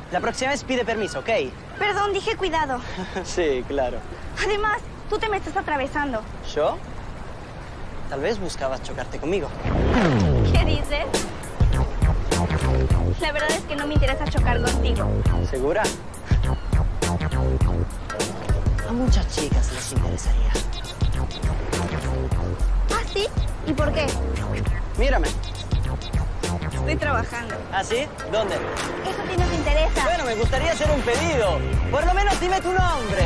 La próxima vez pide permiso, ¿ok? Perdón, dije cuidado. Sí, claro. Además, tú te me estás atravesando. ¿Yo? Tal vez buscabas chocarte conmigo. ¿Qué dices? La verdad es que no me interesa chocar contigo. ¿Segura? A muchas chicas les interesaría. ¿Ah, sí? ¿Y por qué? Mírame. Estoy trabajando. ¿Ah, sí? ¿Dónde? Eso a ti no te interesa. Bueno, me gustaría hacer un pedido. Por lo menos dime tu nombre.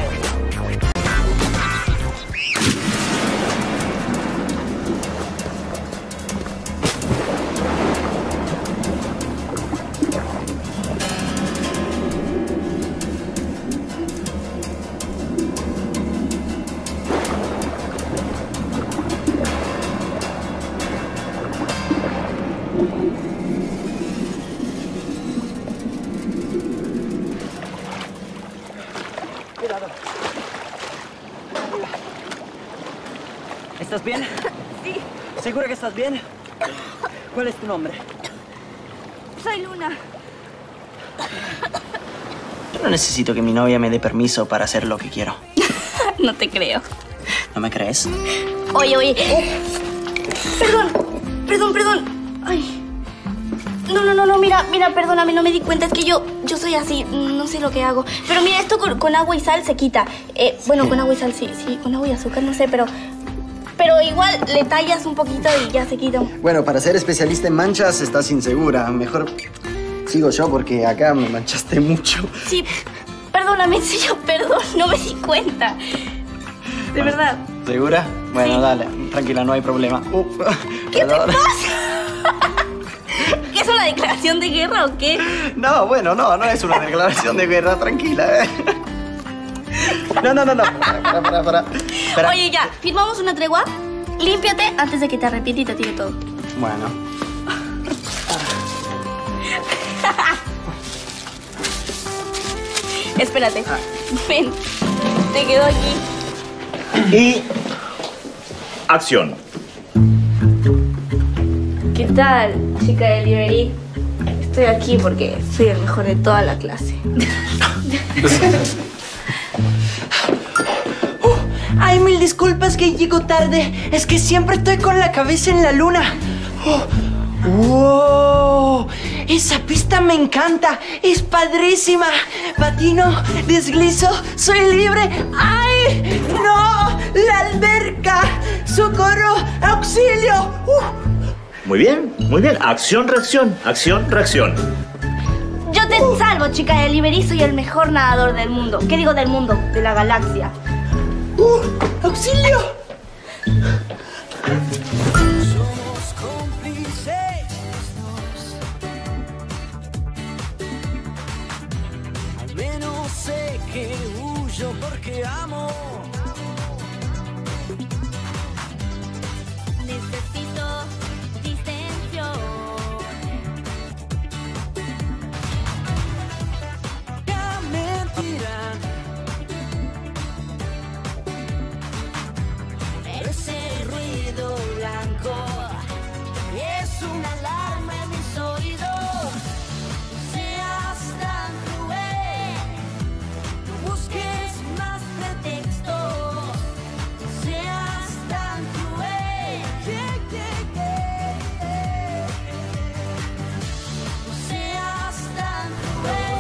Cuidado. ¿Estás bien? Sí, ¿Segura que estás bien? ¿Cuál es tu nombre? soy Luna. Yo no necesito que mi novia me dé permiso para hacer lo que quiero. No te creo. ¿No me crees? Oye. Perdón. Ay. No, mira, perdóname, no me di cuenta. Es que yo soy así, no sé lo que hago. Pero mira, esto con agua y sal se quita. Bueno, con agua y sal sí, con agua y azúcar, no sé, pero igual le tallas un poquito y ya se quita. Bueno, para ser especialista en manchas estás insegura. Mejor sigo yo porque acá me manchaste mucho. Sí, perdóname, en serio, perdón, no me di cuenta. De verdad. ¿Segura? Bueno, Sí. dale, tranquila, no hay problema. ¿Qué te pasa? ¿Qué es una declaración de guerra o qué? No, bueno, no es una declaración de guerra, tranquila. No. Para. Oye, ya, ¿firmamos una tregua? Límpiate antes de que te arrepientas y te tire todo. Bueno. Espérate. Ven, te quedo aquí. Y acción. ¿Qué tal, chica de delivery? Estoy aquí porque soy el mejor de toda la clase. Ay, mil disculpas que llego tarde. Es que siempre estoy con la cabeza en la luna. ¡Wow! Esa pista me encanta. Es padrísima. Patino, deslizo, soy libre. ¡Ay! ¡No! ¡La alberca! ¡Socorro! ¡Auxilio! Muy bien. Acción, reacción. Yo te salvo, chica de delivery. Soy el mejor nadador del mundo. ¿Qué digo del mundo? De la galaxia. ¡Auxilio! Somos cómplices dos. Al menos sé que huyo porque amo. Necesito distensión. Ya mentirán. Ese ruido blanco es una alarma en mis oídos. No seas tan cruel, no busques más pretextos. No seas tan cruel, no seas tan cruel.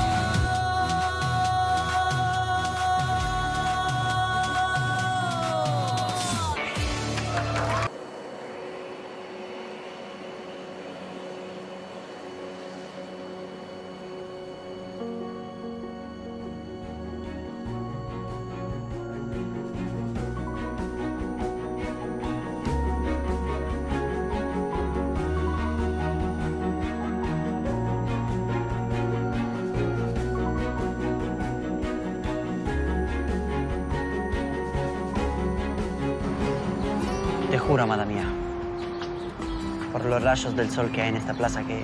Te juro, amada mía, por los rayos del sol que hay en esta plaza que...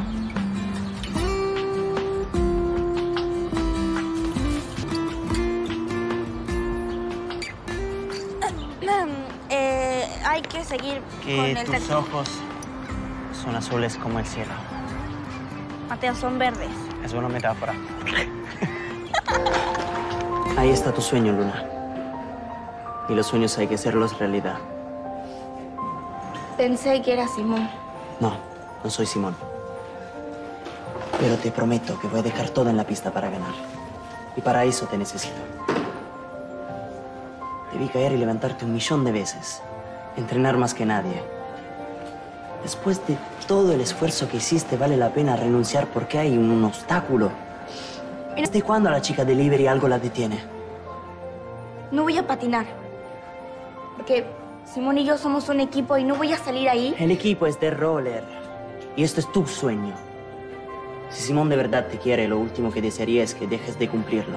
Hay que seguir con que el tus ojos son azules como el cielo. Mateo, son verdes. Es una metáfora. Ahí está tu sueño, Luna. Y los sueños hay que hacerlos realidad. Pensé que era Simón. No, no soy Simón. Pero te prometo que voy a dejar todo en la pista para ganar. Y para eso te necesito. Te vi caer y levantarte 1.000.000 de veces. Entrenar más que nadie. Después de todo el esfuerzo que hiciste, ¿vale la pena renunciar porque hay un obstáculo? ¿Desde cuándo a la chica delivery algo la detiene? No voy a patinar. Porque Simón y yo somos un equipo y no voy a salir ahí. El equipo es de roller. Y esto es tu sueño. Si Simón de verdad te quiere, lo último que desearía es que dejes de cumplirlo.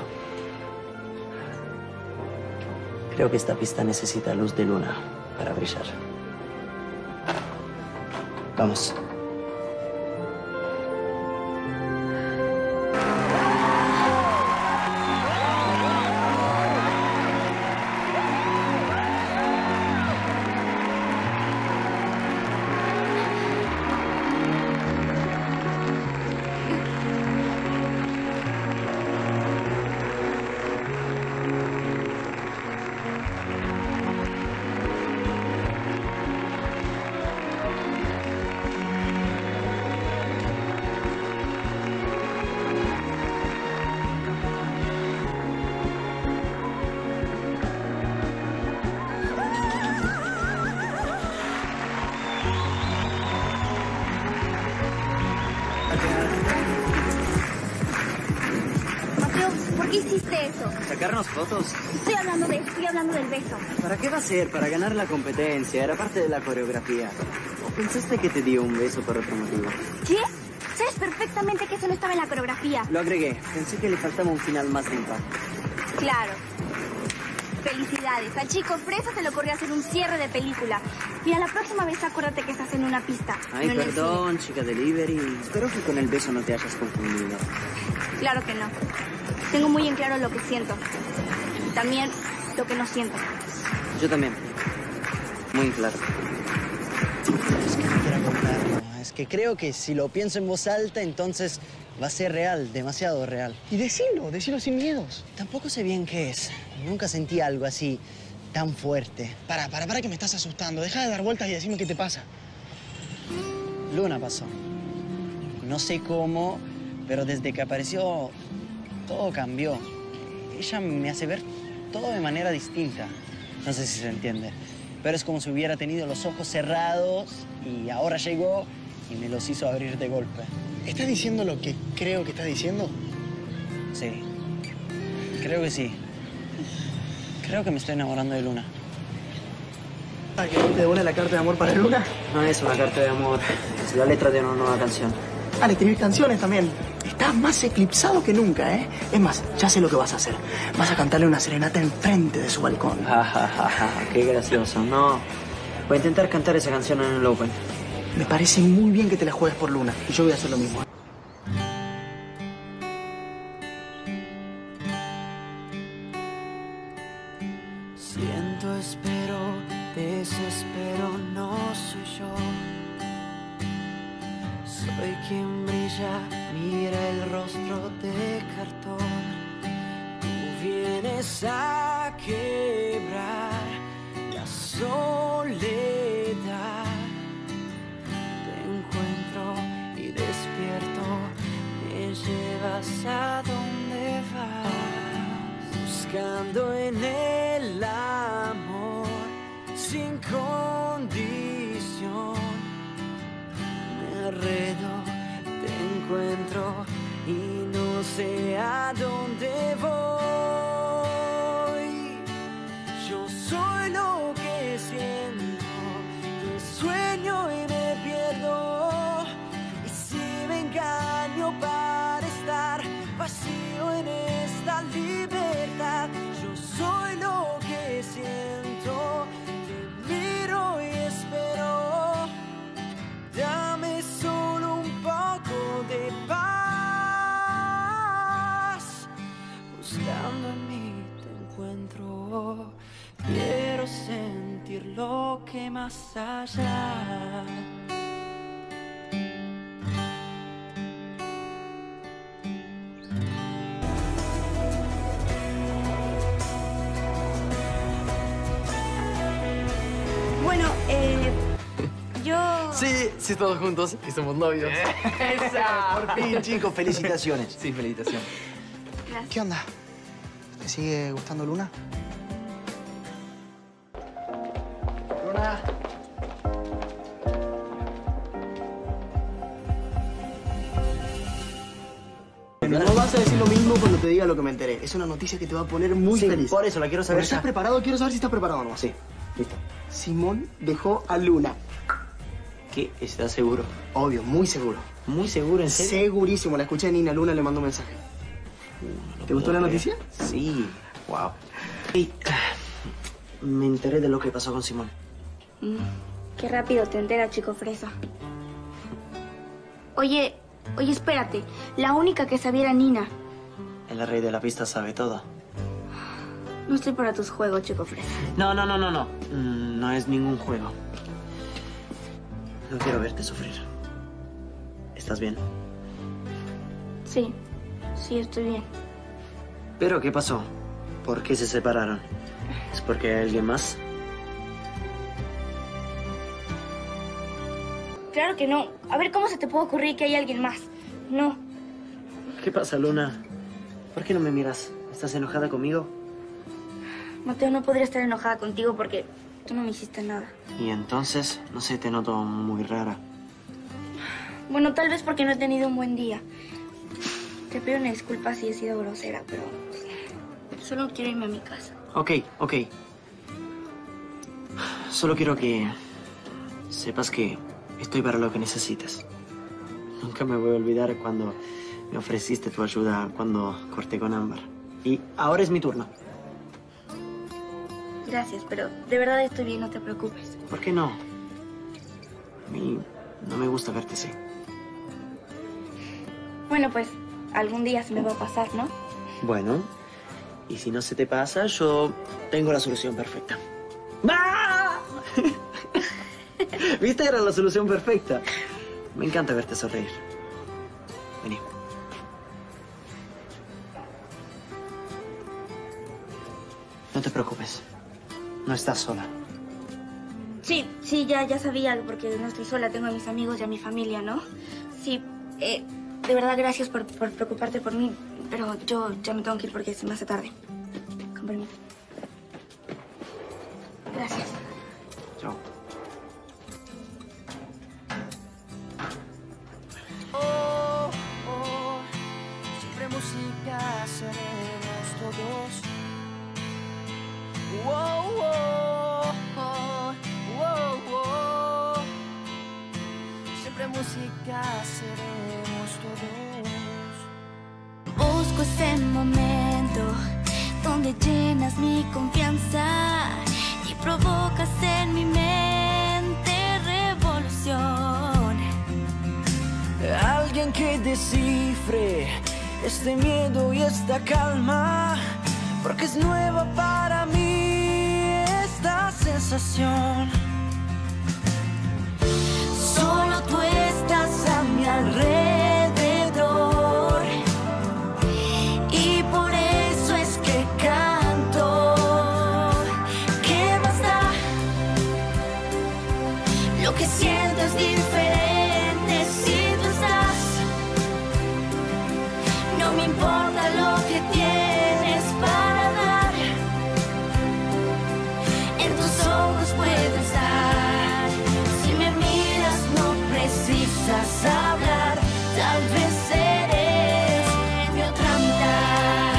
Creo que esta pista necesita luz de luna para brillar. Vamos. Mateo, ¿por qué hiciste eso? ¿Sacarnos fotos? Estoy hablando del beso. ¿Para qué va a ser? Para ganar la competencia. Era parte de la coreografía. ¿O pensaste que te dio un beso por otro motivo? ¿Qué? Sabes perfectamente que eso no estaba en la coreografía. Lo agregué. Pensé que le faltaba un final más de impacto. Claro. Felicidades. Al chico fresa se le ocurrió hacer un cierre de película. Mira, la próxima vez acuérdate que estás en una pista. Ay, no en el perdón, chica delivery. Espero que con el beso no te hayas confundido. cine. Claro que no. Tengo muy en claro lo que siento. Y también lo que no siento. Yo también. Muy claro. Es que no quiero contarlo. Es que creo que si lo pienso en voz alta, entonces va a ser real, demasiado real. Y decilo sin miedos. Tampoco sé bien qué es. Nunca sentí algo así tan fuerte. Para, que me estás asustando. Deja de dar vueltas y decime qué te pasa. Luna pasó. No sé cómo, pero desde que apareció, todo cambió. Ella me hace ver todo de manera distinta. No sé si se entiende. Pero es como si hubiera tenido los ojos cerrados y ahora llegó y me los hizo abrir de golpe. ¿Estás diciendo lo que creo que estás diciendo? Sí. Creo que sí. Creo que me estoy enamorando de Luna. ¿Que te devuelve la carta de amor para Luna? No es una carta de amor. Es la letra de una nueva canción. Ah, le escribís canciones también. Estás más eclipsado que nunca, ¿eh? Es más, ya sé lo que vas a hacer. Vas a cantarle una serenata enfrente de su balcón. Qué gracioso. No. Voy a intentar cantar esa canción en el Open. Me parece muy bien que te la juegues por Luna. Y yo voy a hacer lo mismo. Siento, espero, desespero, no soy yo. Soy quien brilla, mira el rostro de cartón. Tú vienes a quebrar la soledad. Te encuentro y despierto, me llevas a donde vas. Buscando en el amor sin condición. Me arredo, te encuentro y no sé a dónde voy. Yo soy lo que siento, te sueño y me pierdo. Y si me engaño para estar vacío en esta libertad, yo soy lo que siento, te miro y espero. Dame solo un poco de paz. Buscando en mí te encuentro. Quiero sentir lo que más allá. yo... Sí, todos juntos y somos novios. ¡Esa! Por fin, chicos, felicitaciones. Sí, felicitaciones. Gracias. ¿Qué onda? ¿Te sigue gustando Luna? Luna. No vas a decir lo mismo cuando te diga lo que me enteré. Es una noticia que te va a poner muy feliz. Por eso la quiero saber. ¿Estás preparado? Quiero saber si estás preparado o no. Sí, listo. Simón dejó a Luna. ¿Qué? ¿Estás seguro? Obvio, muy seguro. ¿Muy seguro, en serio? Segurísimo. La escuché de Nina. Luna le mandó un mensaje. ¿Te gustó la noticia? Sí. Wow. Y me enteré de lo que pasó con Simón. Qué rápido te enteras, chico fresa. Oye, espérate. La única que sabía era Nina. El rey de la pista sabe todo. No estoy para tus juegos, chico fresa. No. No es ningún juego. No quiero verte sufrir. ¿Estás bien? Sí, estoy bien. ¿Pero qué pasó? ¿Por qué se separaron? ¿Es porque hay alguien más? Claro que no. A ver, ¿cómo se te puede ocurrir que hay alguien más? No. ¿Qué pasa, Luna? ¿Por qué no me miras? ¿Estás enojada conmigo? Mateo, no podría estar enojada contigo porque tú no me hiciste nada. Y entonces, no sé, te noto muy rara. Bueno, tal vez porque no he tenido un buen día. Te pido una disculpa si he sido grosera, pero solo quiero irme a mi casa. Ok. Solo quiero que sepas que estoy para lo que necesites. Nunca me voy a olvidar cuando me ofreciste tu ayuda cuando corté con Ámbar. Y ahora es mi turno. Gracias, pero de verdad estoy bien, no te preocupes. ¿Por qué no? A mí no me gusta verte así. Bueno, pues algún día se me va a pasar, ¿no? Bueno, y si no se te pasa, yo tengo la solución perfecta. ¡Ah! ¿Viste? Era la solución perfecta. Me encanta verte sonreír. Vení. No te preocupes. No estás sola. Sí, ya sabía, porque no estoy sola, tengo a mis amigos y a mi familia, ¿no? Sí, de verdad gracias por preocuparte por mí, pero yo ya me tengo que ir porque se me hace tarde. Con permiso. Gracias. Chao. Siempre música seremos todos. Wow, wow, wow, wow. Siempre música seremos todos. Busco ese momento donde llenas mi confianza y provocas en mi mente revolución. Alguien que descifre este miedo y esta calma, porque es nueva para mí esta sensación. Solo tú estás a mi alrededor y por eso es que canto. ¿Qué más da? Lo que siento es diferente si tú estás. No me importa lo que tienes para dar. En tus ojos puedo estar. Si me miras no precisas hablar. Tal vez eres mi otra mitad.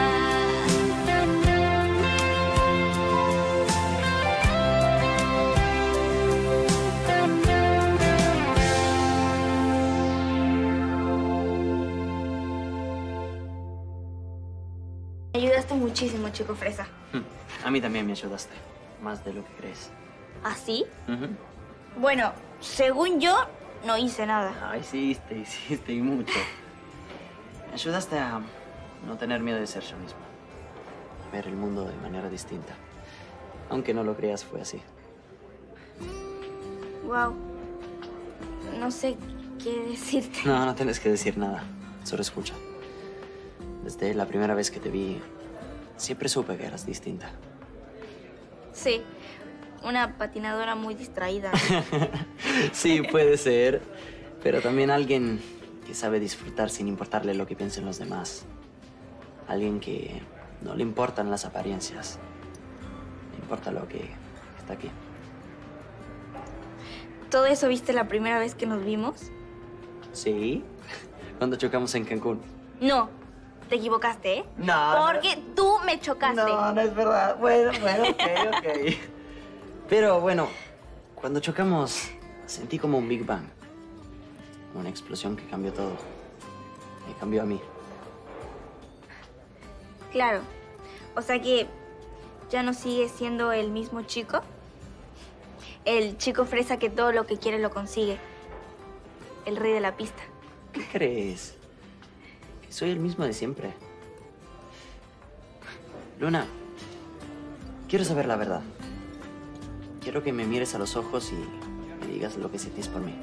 Me ayudaste muchísimo, chico fresa. A mí también me ayudaste. Más de lo que crees. ¿Así? Bueno, según yo, no hice nada. Ah, hiciste y mucho. Me ayudaste a no tener miedo de ser yo mismo. A ver el mundo de manera distinta. Aunque no lo creas, fue así. Wow. No sé qué decirte. No tienes que decir nada. Solo escucha. Desde la primera vez que te vi, siempre supe que eras distinta. Sí. una patinadora muy distraída. Sí, puede ser. Pero también alguien que sabe disfrutar sin importarle lo que piensen los demás. Alguien que no le importan las apariencias. Le importa lo que está aquí. ¿Todo eso viste la primera vez que nos vimos? Sí. Cuando chocamos en Cancún. No, te equivocaste, ¿eh? No. Porque tú me chocaste. No es verdad. Bueno, ok. Pero bueno, cuando chocamos, sentí como un Big Bang. Una explosión que cambió todo. Me cambió a mí. Claro. O sea que ya no sigues siendo el mismo chico. El chico fresa que todo lo que quiere lo consigue. El rey de la pista. ¿Qué crees? Que soy el mismo de siempre. Luna, quiero saber la verdad. Quiero que me mires a los ojos y me digas lo que sentís por mí.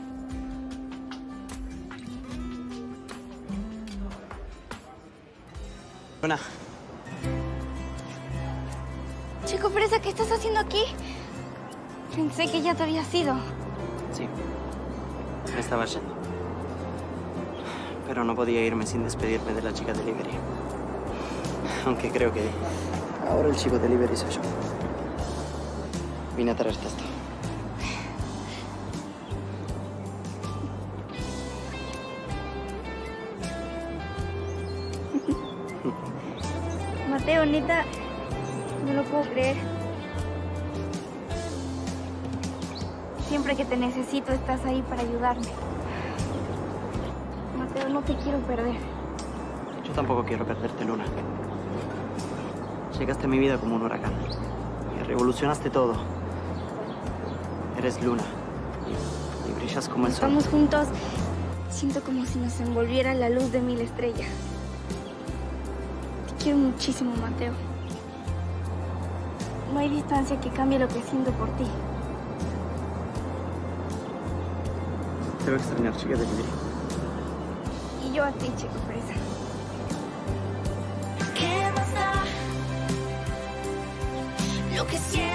Luna. Chico fresa, ¿qué estás haciendo aquí? Pensé que ya te habías ido. Sí, me estaba yendo. Pero no podía irme sin despedirme de la chica delivery. Aunque creo que ahora el chico delivery soy yo. Vine a traerte esto. Mateo, neta, no lo puedo creer. Siempre que te necesito estás ahí para ayudarme. Mateo, no te quiero perder. Yo tampoco quiero perderte, Luna. Llegaste a mi vida como un huracán. Y revolucionaste todo. Eres Luna. Y brillas como el sol. Estamos juntos. Siento como si nos envolviera la luz de 1000 estrellas. Te quiero muchísimo, Mateo. No hay distancia que cambie lo que siento por ti. Te voy a extrañar, chica delivery. Y yo a ti, chico fresa. ¿Qué más da? Lo que siento.